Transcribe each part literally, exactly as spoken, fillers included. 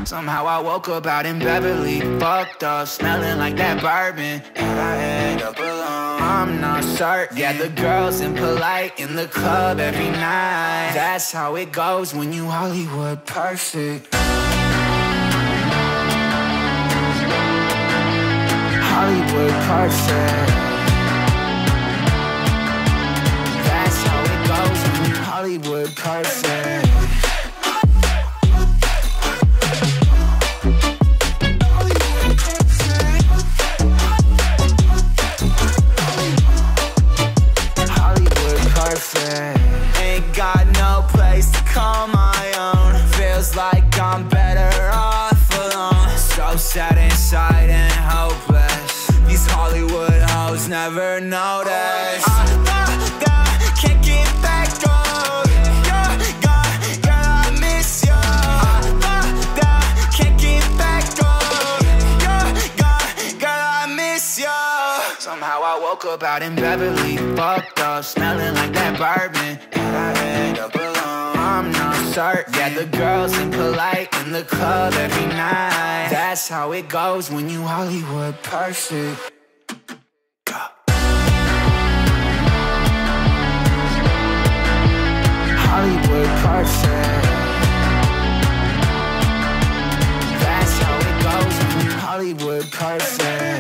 Somehow I woke up out in Beverly, fucked up, smelling like that bourbon. How'd I end up alone? I'm not certain. Yeah, the girls impolite in the club every night. That's how it goes when you Hollywood perfect. Hollywood perfect. That's how it goes when you Hollywood perfect. Ain't got no place to call my own. Feels like I'm better off alone. So sad inside and hopeless. These Hollywood hoes never notice. uh, uh, uh, Can't get back on. You're gone, girl, I miss you. uh, uh, uh, Can't get back on. You're gone, girl, I miss you. Somehow I woke up out in Beverly, fucked up, smelling like that bourbon. How'd I end up alone? I'm not certain. Yeah, the girls impolite in the club every night. That's how it goes when you Hollywood perfect. Hollywood perfect. That's how it goes when you Hollywood perfect.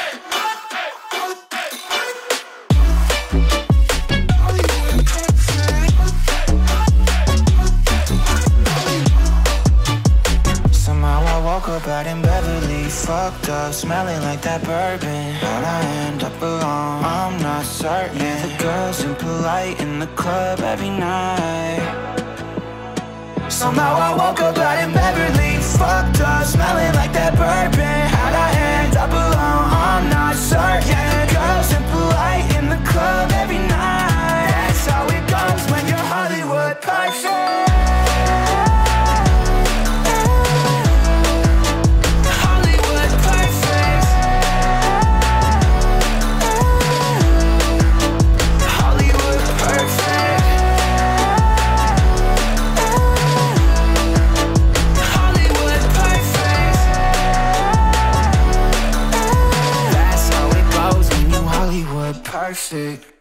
Woke up out in Beverly, fucked up, smelling like that bourbon. How'd I end up alone? I'm not certain. Yeah, the girls impolite in the club every night. Somehow I woke up out in Beverly, fucked up, smelling like that bourbon. How'd I end up alone? I'm not certain. Yeah, the girls impolite in the club every night. That's how it goes when you're Hollywood perfect. Perfect.